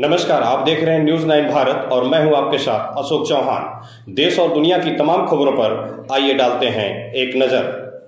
नमस्कार, आप देख रहे हैं न्यूज़ 9 भारत और मैं हूं आपके साथ अशोक चौहान। देश और दुनिया की तमाम खबरों पर आइए डालते हैं एक नजर।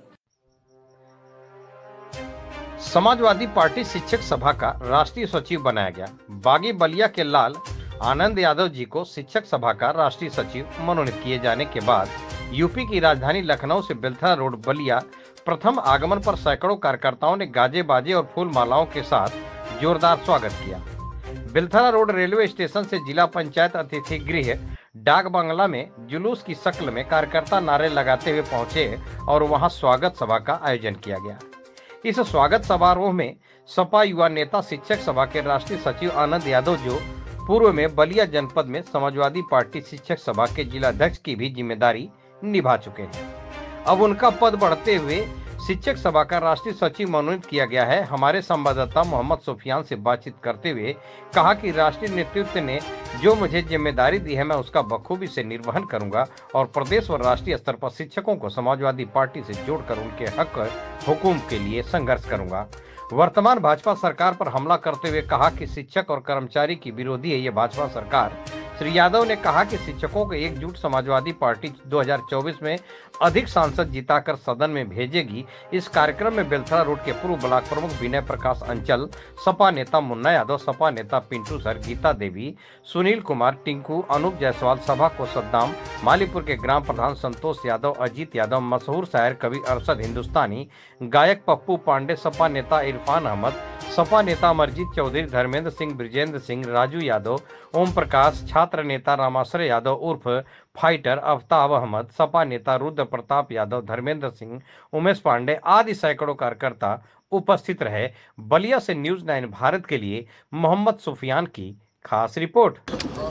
समाजवादी पार्टी शिक्षक सभा का राष्ट्रीय सचिव बनाया गया। बागी बलिया के लाल आनंद यादव जी को शिक्षक सभा का राष्ट्रीय सचिव मनोनीत किए जाने के बाद यूपी की राजधानी लखनऊ से बेलथरा रोड बलिया प्रथम आगमन पर सैकड़ों कार्यकर्ताओं ने गाजे बाजे और फूल मालाओं के साथ जोरदार स्वागत किया। बेलथरा रोड रेलवे स्टेशन से जिला पंचायत अतिथि गृह डाक बंगला में जुलूस की शक्ल में कार्यकर्ता नारे लगाते हुए पहुंचे और वहां स्वागत सभा का आयोजन किया गया। इस स्वागत समारोह में सपा युवा नेता शिक्षक सभा के राष्ट्रीय सचिव आनंद यादव, जो पूर्व में बलिया जनपद में समाजवादी पार्टी शिक्षक सभा के जिलाध्यक्ष की भी जिम्मेदारी निभा चुके हैं, अब उनका पद बढ़ते हुए शिक्षक सभा का राष्ट्रीय सचिव मनोनीत किया गया है। हमारे संवाददाता मोहम्मद सुफियान से बातचीत करते हुए कहा कि राष्ट्रीय नेतृत्व ने जो मुझे जिम्मेदारी दी है, मैं उसका बखूबी से निर्वहन करूंगा और प्रदेश और राष्ट्रीय स्तर पर शिक्षकों को समाजवादी पार्टी से जोड़कर उनके हक हुकूम के लिए संघर्ष करूंगा। वर्तमान भाजपा सरकार पर हमला करते हुए कहा कि शिक्षक और कर्मचारी की विरोधी है ये भाजपा सरकार। श्री यादव ने कहा कि शिक्षकों को एकजुट समाजवादी पार्टी 2024 में अधिक सांसद जिताकर सदन में भेजेगी। इस कार्यक्रम में बेलथरा रोड के पूर्व ब्लॉक प्रमुख विनय प्रकाश अंचल, सपा नेता मुन्ना यादव, सपा नेता पिंटू सर, गीता देवी, सुनील कुमार, टिंकू, अनूप जायसवाल, सभा को सद्दाम, मालीपुर के ग्राम प्रधान संतोष यादव, अजीत यादव, मशहूर शायर कवि अरशद हिंदुस्तानी, गायक पप्पू पांडे, सपा नेता इरफान अहमद, सपा नेता अमरजीत चौधरी, धर्मेंद्र सिंह, ब्रिजेंद्र सिंह, राजू यादव, ओम प्रकाश, छात्र नेता रामाश्रय यादव उर्फ फाइटर, आफ्ताब अहमद, सपा नेता रुद्र प्रताप यादव, धर्मेंद्र सिंह, उमेश पांडे आदि सैकड़ों कार्यकर्ता उपस्थित रहे। बलिया से न्यूज़ 9 भारत के लिए मोहम्मद सुफियान की खास रिपोर्ट।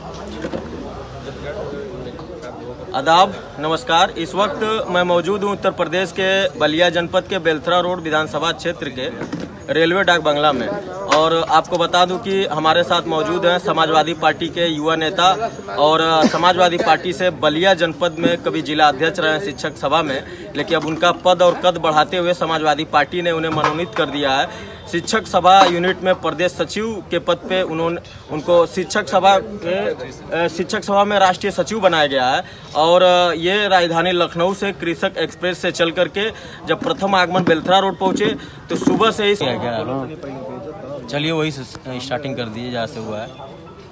आदाब, नमस्कार। इस वक्त मैं मौजूद हूं उत्तर प्रदेश के बलिया जनपद के बेलथरा रोड विधानसभा क्षेत्र के रेलवे डाक बंगला में, और आपको बता दूं कि हमारे साथ मौजूद हैं समाजवादी पार्टी के युवा नेता और समाजवादी पार्टी से बलिया जनपद में कभी जिला अध्यक्ष रहे शिक्षक सभा में, लेकिन अब उनका पद और कद बढ़ाते हुए समाजवादी पार्टी ने उन्हें मनोनीत कर दिया है। शिक्षक सभा यूनिट में प्रदेश सचिव के पद पे उनको शिक्षक सभा में राष्ट्रीय सचिव बनाया गया है। और ये राजधानी लखनऊ से कृषक एक्सप्रेस से चल करके जब प्रथम आगमन बेलथरा रोड पहुंचे तो सुबह से ही चलिए वही स्टार्टिंग कर दिए जहाँ से हुआ है।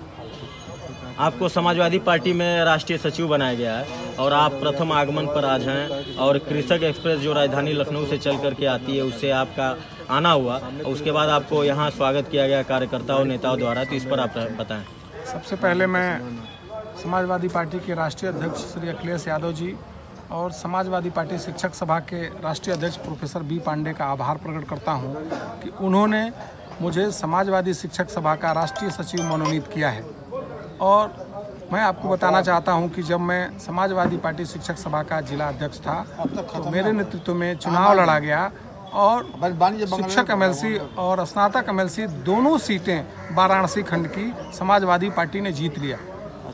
आपको समाजवादी पार्टी में राष्ट्रीय सचिव बनाया गया है और आप प्रथम आगमन पर आज हैं, और कृषक एक्सप्रेस जो राजधानी लखनऊ से चल करके आती है उससे आपका आना हुआ, और उसके बाद आपको यहाँ स्वागत किया गया कार्यकर्ताओं नेताओं द्वारा, तो इस पर आप बताएं। सबसे पहले मैं समाजवादी पार्टी के राष्ट्रीय अध्यक्ष श्री अखिलेश यादव जी और समाजवादी पार्टी शिक्षक सभा के राष्ट्रीय अध्यक्ष प्रोफेसर बी पांडे का आभार प्रकट करता हूँ कि उन्होंने मुझे समाजवादी शिक्षक सभा का राष्ट्रीय सचिव मनोनीत किया है। और मैं आपको बताना चाहता हूं कि जब मैं समाजवादी पार्टी शिक्षक सभा का जिला अध्यक्ष था तो मेरे नेतृत्व में चुनाव लड़ा गया और शिक्षक एमएलसी और स्नातक एमएलसी दोनों सीटें वाराणसी खंड की समाजवादी पार्टी ने जीत लिया।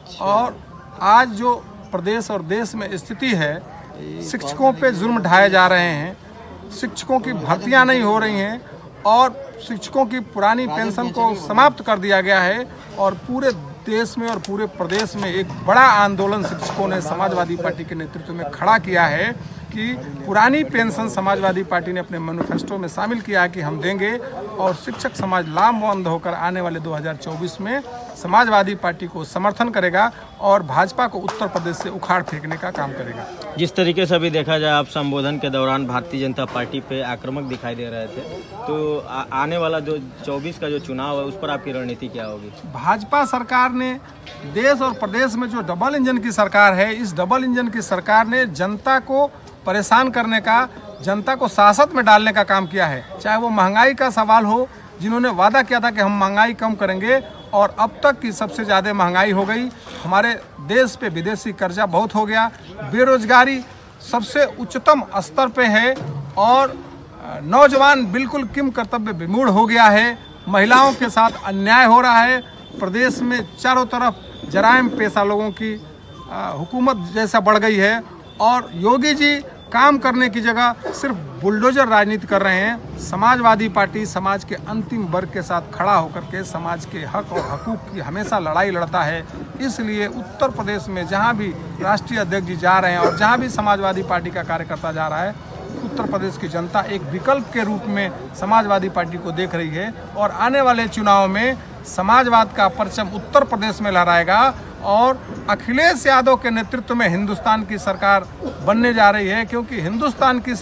और आज जो प्रदेश और देश में स्थिति है, शिक्षकों पे जुल्म ढाए जा रहे हैं, शिक्षकों की भर्तियां नहीं हो रही हैं और शिक्षकों की पुरानी पेंशन को समाप्त कर दिया गया है, और पूरे देश में और पूरे प्रदेश में एक बड़ा आंदोलन शिक्षकों ने समाजवादी पार्टी के नेतृत्व में खड़ा किया है कि पुरानी पेंशन समाजवादी पार्टी ने अपने मैनिफेस्टो में शामिल किया है कि हम देंगे, और शिक्षक समाज लामबंद होकर आने वाले 2024 में समाजवादी पार्टी को समर्थन करेगा और भाजपा को उत्तर प्रदेश से उखाड़ फेंकने का काम करेगा। जिस तरीके से अभी देखा जाए, आप संबोधन के दौरान भारतीय जनता पार्टी पे आक्रामक दिखाई दे रहे थे, तो आने वाला जो 24 का जो चुनाव है उस पर आपकी रणनीति क्या होगी? भाजपा सरकार ने देश और प्रदेश में जो डबल इंजन की सरकार है, इस डबल इंजन की सरकार ने जनता को परेशान करने का, जनता को सासत में डालने का काम किया है। चाहे वो महंगाई का सवाल हो, जिन्होंने वादा किया था कि हम महंगाई कम करेंगे और अब तक की सबसे ज़्यादा महंगाई हो गई। हमारे देश पे विदेशी कर्जा बहुत हो गया, बेरोजगारी सबसे उच्चतम स्तर पे है और नौजवान बिल्कुल किम कर्तव्य विमूढ़ हो गया है। महिलाओं के साथ अन्याय हो रहा है। प्रदेश में चारों तरफ जराइम पेशा लोगों की हुकूमत जैसा बढ़ गई है और योगी जी काम करने की जगह सिर्फ बुलडोजर राजनीति कर रहे हैं। समाजवादी पार्टी समाज के अंतिम वर्ग के साथ खड़ा होकर के समाज के हक और हकूक़ की हमेशा लड़ाई लड़ता है। इसलिए उत्तर प्रदेश में जहां भी राष्ट्रीय अध्यक्ष जी जा रहे हैं और जहां भी समाजवादी पार्टी का कार्यकर्ता जा रहा है, उत्तर प्रदेश की जनता एक विकल्प के रूप में समाजवादी पार्टी को देख रही है और आने वाले चुनाव में समाजवाद का परचम उत्तर प्रदेश में लहराएगा और अखिलेश यादव के नेतृत्व में हिंदुस्तान की सरकार बनने जा रही है, क्योंकि हिंदुस्तान की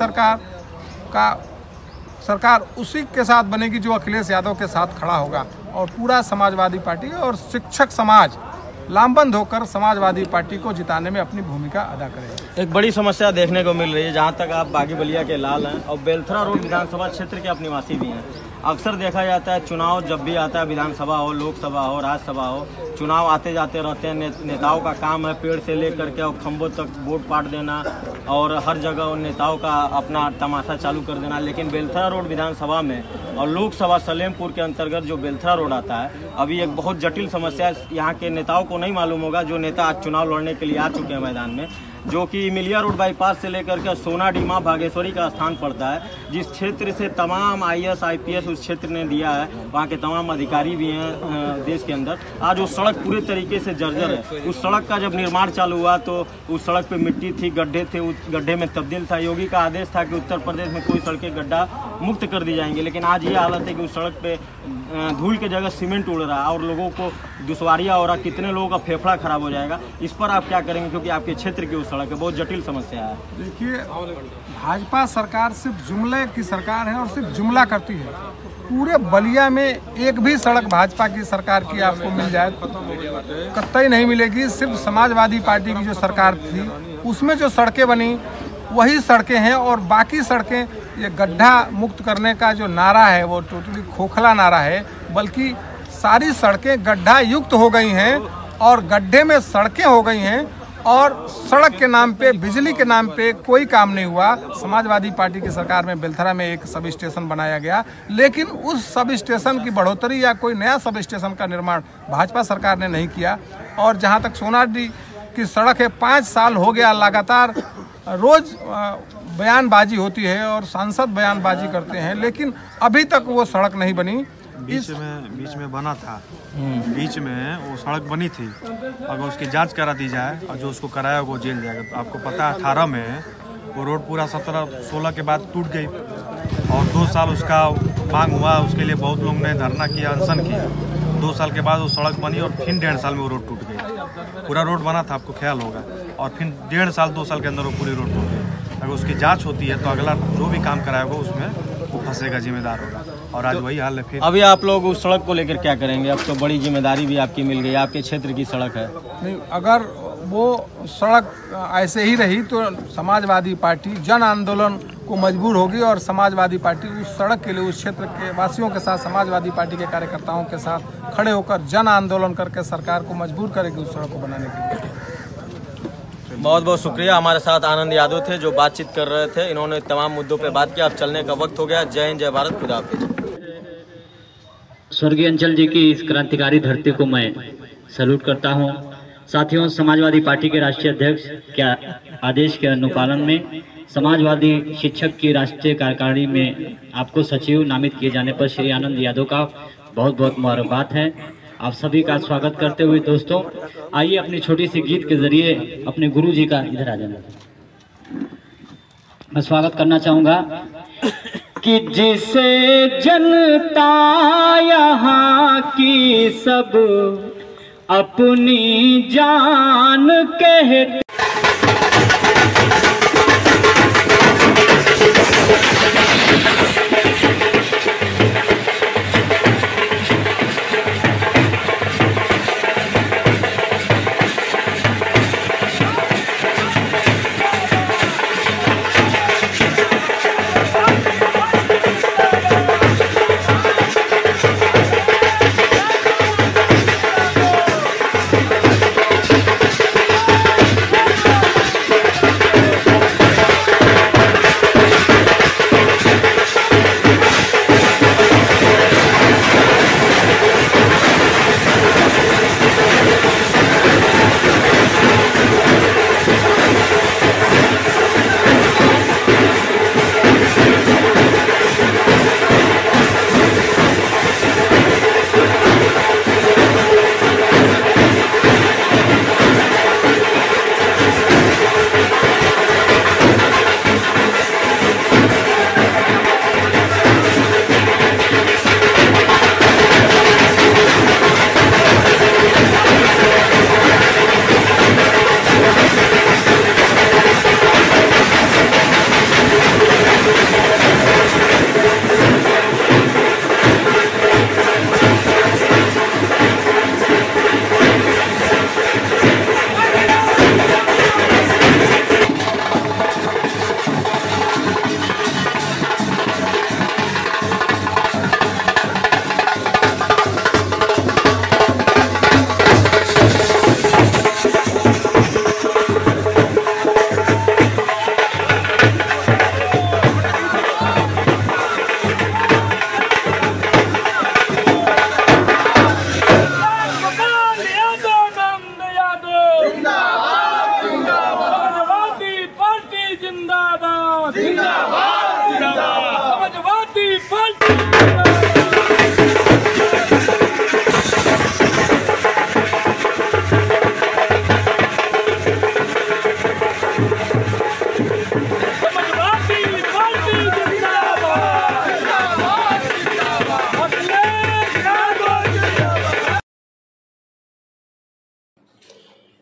सरकार उसी के साथ बनेगी जो अखिलेश यादव के साथ खड़ा होगा और पूरा समाजवादी पार्टी और शिक्षक समाज लामबंद होकर समाजवादी पार्टी को जिताने में अपनी भूमिका अदा करेगी। एक बड़ी समस्या देखने को मिल रही है, जहां तक आप बागी बलिया के लाल हैं और बेलथरा रोड विधानसभा क्षेत्र के आप निवासी भी हैं। अक्सर देखा जाता है चुनाव जब भी आता है, विधानसभा हो, लोकसभा हो, राज्यसभा हो, चुनाव आते जाते रहते हैं। नेताओं का काम है पेड़ से लेकर के और खंभों तक वोट पाट देना और हर जगह उन नेताओं का अपना तमाशा चालू कर देना। लेकिन बेलथरा रोड विधानसभा में और लोकसभा सलेमपुर के अंतर्गत जो बेलथरा रोड आता है, अभी एक बहुत जटिल समस्या यहाँ के नेताओं को नहीं मालूम होगा, जो नेता आज चुनाव लड़ने के लिए आ चुके हैं मैदान में, जो कि मिलिया रोड बाईपास से लेकर के सोनाडीमा भागेश्वरी का स्थान पड़ता है, जिस क्षेत्र से तमाम IAS IPS उस क्षेत्र ने दिया है, वहाँ के तमाम अधिकारी भी हैं देश के अंदर। आज वो सड़क पूरे तरीके से जर्जर है। उस सड़क का जब निर्माण चालू हुआ तो उस सड़क पे मिट्टी थी, गड्ढे थे, उस गड्ढे में तब्दील था। योगी का आदेश था कि उत्तर प्रदेश में कोई सड़कें गड्ढा मुक्त कर दी जाएंगी, लेकिन आज ये हालत है कि उस सड़क पे धूल के जगह सीमेंट उड़ रहा है और लोगों को दुश्वारियाँ हो रहा, कितने लोगों का फेफड़ा खराब हो जाएगा। इस पर आप क्या करेंगे, क्योंकि आपके क्षेत्र की उस सड़क है, बहुत जटिल समस्या है। देखिए, भाजपा सरकार सिर्फ जुमले की सरकार है और सिर्फ जुमला करती है। पूरे बलिया में एक भी सड़क भाजपा की सरकार की आपको मिल जाए कतई नहीं मिलेगी। सिर्फ समाजवादी पार्टी की जो सरकार थी उसमें जो सड़कें बनी वही सड़कें हैं और बाकी सड़कें, ये गड्ढा मुक्त करने का जो नारा है वो टोटली खोखला नारा है, बल्कि सारी सड़कें गड्ढा युक्त हो गई हैं और गड्ढे में सड़कें हो गई हैं और सड़क के नाम पे, बिजली के नाम पे कोई काम नहीं हुआ। समाजवादी पार्टी की सरकार में बेलथरा में एक सब स्टेशन बनाया गया, लेकिन उस सब स्टेशन की बढ़ोतरी या कोई नया सब स्टेशन का निर्माण भाजपा सरकार ने नहीं किया। और जहां तक सोनाडी की सड़क है, 5 साल हो गया लगातार रोज बयानबाजी होती है और सांसद बयानबाजी करते हैं, लेकिन अभी तक वो सड़क नहीं बनी। बीच में बना था, बीच में वो सड़क बनी थी। अगर उसकी जांच करा दी जाए और जो उसको कराया वो जेल जाएगा। तो आपको पता है 18 में वो रोड पूरा 17-16 के बाद टूट गई और 2 साल उसका मांग हुआ, उसके लिए बहुत लोग ने धरना किया, अनशन किया। 2 साल के बाद वो सड़क बनी और फिर 1.5 साल में वो रोड टूट गई। पूरा रोड बना था, आपको ख्याल होगा, और फिर 1.5 साल 2 साल के अंदर वो पूरी रोड टूट गई। अगर उसकी जांच होती है तो अगला जो भी काम कराएगा उसमें वो फंसेगा, जिम्मेदार होगा। और आज वही हाल है। फिर अभी आप लोग उस सड़क को लेकर क्या करेंगे? अब तो बड़ी जिम्मेदारी भी आपकी मिल गई, आपके क्षेत्र की सड़क है। नहीं, अगर वो सड़क ऐसे ही रही तो समाजवादी पार्टी जन आंदोलन को मजबूर होगी और समाजवादी पार्टी उस सड़क के लिए उस क्षेत्र के वासियों के साथ, समाजवादी पार्टी के कार्यकर्ताओं के साथ खड़े होकर जन आंदोलन करके सरकार को मजबूर करेगी उस सड़क को बनाने के लिए। बहुत बहुत शुक्रिया। हमारे साथ आनंद यादव थे जो बातचीत कर रहे थे। इन्होंने तमाम मुद्दों पर बात किया। अब चलने का वक्त हो गया। जय हिंद, जय भारत, खुदा हाफिज। स्वर्गीय अंचल जी की इस क्रांतिकारी धरती को मैं सैल्यूट करता हूं। साथियों, समाजवादी पार्टी के राष्ट्रीय अध्यक्ष के आदेश के अनुपालन में समाजवादी शिक्षक की राष्ट्रीय कार्यकारिणी में आपको सचिव नामित किए जाने पर श्री आनंद यादव का बहुत बहुत मुबारकबाद है। आप सभी का स्वागत करते हुए दोस्तों, आइए अपनी छोटी सी गीत के जरिए अपने गुरु जी का इधर आ जाना मैं स्वागत करना चाहूँगा कि जिसे जनता यहाँ की सब अपनी जान कहते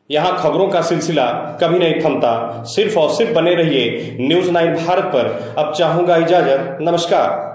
यहाँ खबरों का सिलसिला कभी नहीं थमता। सिर्फ और सिर्फ बने रहिए न्यूज़ 9 भारत पर। अब चाहूंगा इजाजत। नमस्कार।